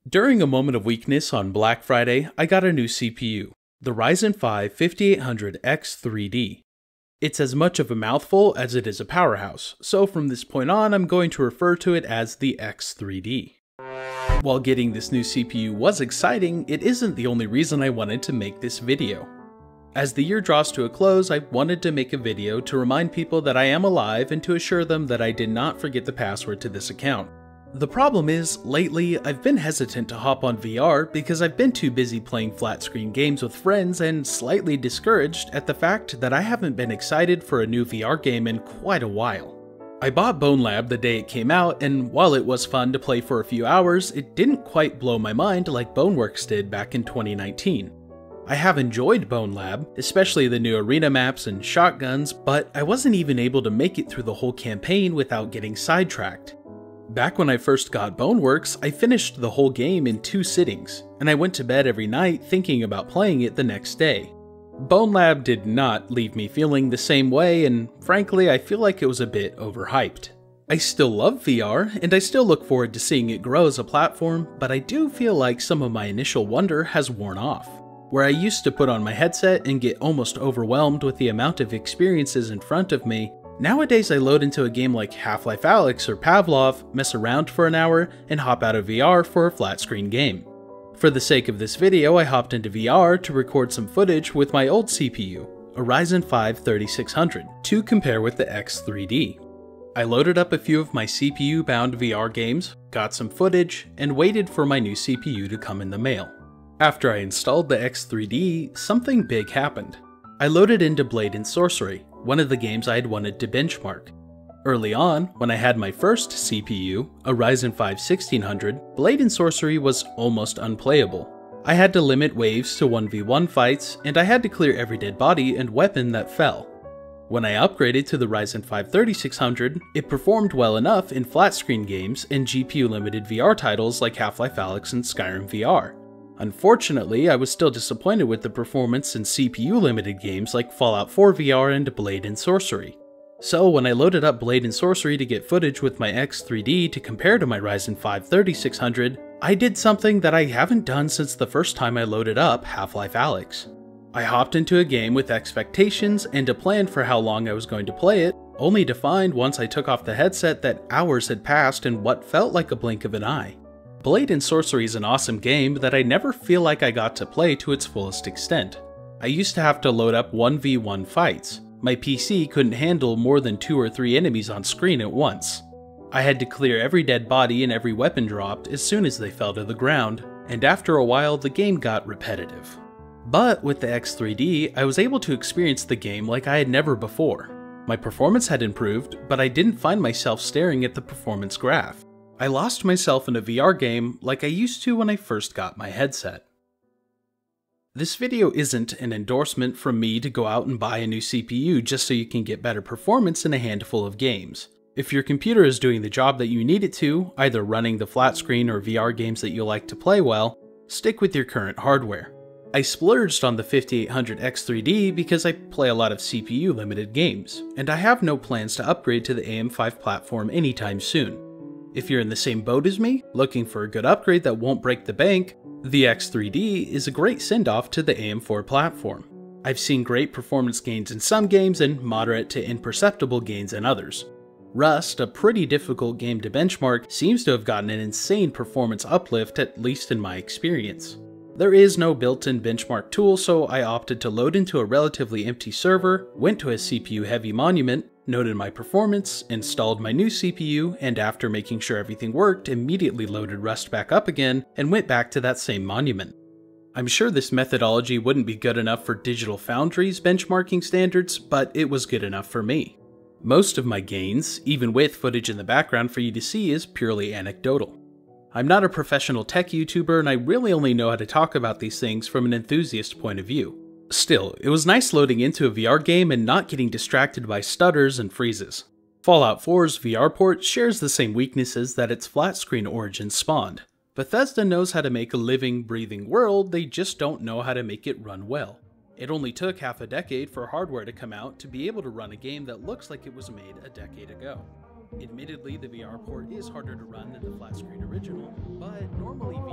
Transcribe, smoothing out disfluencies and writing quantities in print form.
During a moment of weakness on Black Friday, I got a new CPU, the Ryzen 5 5800X3D. It's as much of a mouthful as it is a powerhouse, so from this point on I'm going to refer to it as the X3D. While getting this new CPU was exciting, it isn't the only reason I wanted to make this video. As the year draws to a close, I wanted to make a video to remind people that I am alive and to assure them that I did not forget the password to this account. The problem is, lately, I've been hesitant to hop on VR because I've been too busy playing flat screen games with friends and slightly discouraged at the fact that I haven't been excited for a new VR game in quite a while. I bought Bone Lab the day it came out, and while it was fun to play for a few hours, it didn't quite blow my mind like Boneworks did back in 2019. I have enjoyed Bone Lab, especially the new arena maps and shotguns, but I wasn't even able to make it through the whole campaign without getting sidetracked. Back when I first got Boneworks, I finished the whole game in 2 sittings, and I went to bed every night thinking about playing it the next day. Bone Lab did not leave me feeling the same way, and frankly I feel like it was a bit overhyped. I still love VR, and I still look forward to seeing it grow as a platform, but I do feel like some of my initial wonder has worn off. Where I used to put on my headset and get almost overwhelmed with the amount of experiences in front of me, nowadays I load into a game like Half-Life Alyx or Pavlov, mess around for an hour, and hop out of VR for a flat screen game. For the sake of this video, I hopped into VR to record some footage with my old CPU, a Ryzen 5 3600, to compare with the X3D. I loaded up a few of my CPU-bound VR games, got some footage, and waited for my new CPU to come in the mail. After I installed the X3D, something big happened. I loaded into Blade and Sorcery, one of the games I had wanted to benchmark. Early on, when I had my first CPU, a Ryzen 5 1600, Blade and Sorcery was almost unplayable. I had to limit waves to 1v1 fights, and I had to clear every dead body and weapon that fell. When I upgraded to the Ryzen 5 3600, it performed well enough in flat screen games and GPU-limited VR titles like Half-Life Alyx and Skyrim VR. Unfortunately, I was still disappointed with the performance in CPU-limited games like Fallout 4 VR and Blade and Sorcery. So when I loaded up Blade and Sorcery to get footage with my X3D to compare to my Ryzen 5 3600, I did something that I haven't done since the first time I loaded up Half-Life Alyx. I hopped into a game with expectations and a plan for how long I was going to play it, only to find once I took off the headset that hours had passed in what felt like a blink of an eye. Blade and Sorcery is an awesome game that I never feel like I got to play to its fullest extent. I used to have to load up 1v1 fights. My PC couldn't handle more than 2 or 3 enemies on screen at once. I had to clear every dead body and every weapon dropped as soon as they fell to the ground, and after a while the game got repetitive. But with the X3D, I was able to experience the game like I had never before. My performance had improved, but I didn't find myself staring at the performance graph. I lost myself in a VR game like I used to when I first got my headset. This video isn't an endorsement from me to go out and buy a new CPU just so you can get better performance in a handful of games. If your computer is doing the job that you need it to, either running the flat screen or VR games that you like to play well, stick with your current hardware. I splurged on the 5800X3D because I play a lot of CPU-limited games, and I have no plans to upgrade to the AM5 platform anytime soon. If you're in the same boat as me, looking for a good upgrade that won't break the bank, the X3D is a great send-off to the AM4 platform. I've seen great performance gains in some games and moderate to imperceptible gains in others. Rust, a pretty difficult game to benchmark, seems to have gotten an insane performance uplift, at least in my experience. There is no built-in benchmark tool, so I opted to load into a relatively empty server, went to a CPU-heavy monument, noted my performance, installed my new CPU, and after making sure everything worked, immediately loaded Rust back up again and went back to that same monument. I'm sure this methodology wouldn't be good enough for Digital Foundry's benchmarking standards, but it was good enough for me. Most of my gains, even with footage in the background for you to see, is purely anecdotal. I'm not a professional tech YouTuber, and I really only know how to talk about these things from an enthusiast point of view. Still, it was nice loading into a VR game and not getting distracted by stutters and freezes. Fallout 4's VR port shares the same weaknesses that its flat screen origin spawned. Bethesda knows how to make a living, breathing world, they just don't know how to make it run well. It only took half a decade for hardware to come out to be able to run a game that looks like it was made a decade ago. Admittedly, the VR port is harder to run than the flat screen original, but normally